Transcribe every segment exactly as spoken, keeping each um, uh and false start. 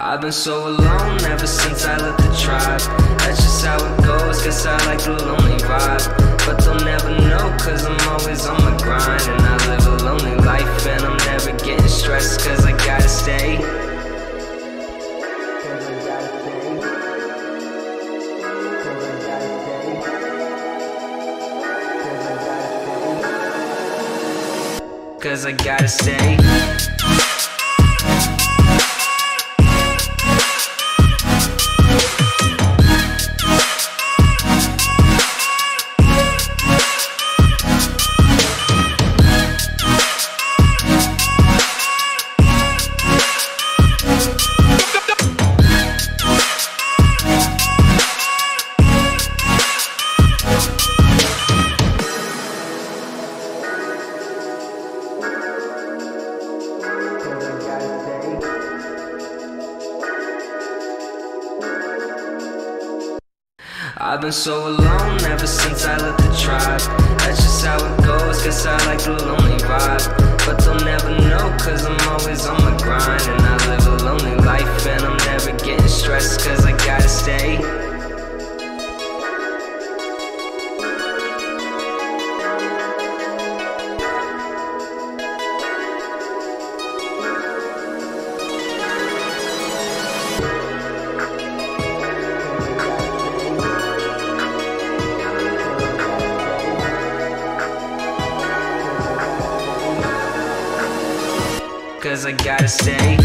I've been so alone ever since I left the tribe. That's just how it goes, guess I like the lonely vibe. But they'll never know, cause I'm always on my grind. And I live a lonely life and I'm never getting stressed, cause I gotta stay. Cause I gotta stay. I've been so alone ever since I left the tribe. That's just how it goes, guess I like the lonely vibe. But they'll never know, cause I'm always on my grind. And I live a lonely life and I'm never getting stressed, cause I gotta stay. Cause I gotta stay.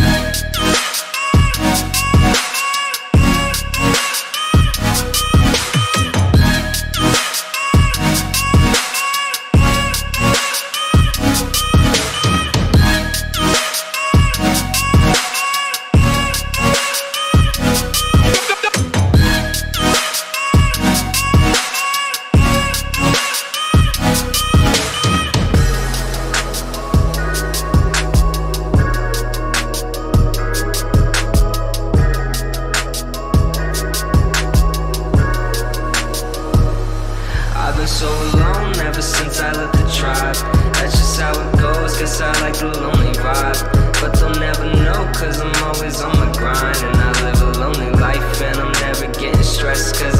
I've been so alone ever since I left the tribe. That's just how it goes, guess I like the lonely vibe. But they'll never know, cause I'm always on my grind. And I live a lonely life and I'm never getting stressed, cause